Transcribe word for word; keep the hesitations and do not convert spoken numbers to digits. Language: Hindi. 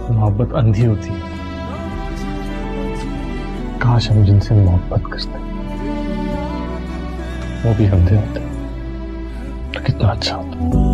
मोहब्बत अंधी होती है। काश हम जिनसे मोहब्बत करते वो भी अंधे होते तो कितना अच्छा होता।